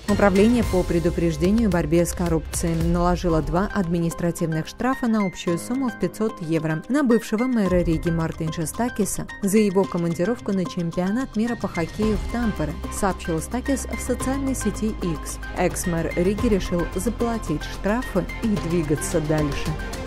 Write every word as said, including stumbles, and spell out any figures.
Управление по предупреждению и борьбе с коррупцией наложило два административных штрафа на общую сумму в пятьсот евро на бывшего мэра Риги Мартинша Стакиса за его командировку на чемпионат мира по хоккею в Тампере, сообщил Стакис в социальной сети X. Экс-мэр Риги решил заплатить штрафы и двигаться дальше.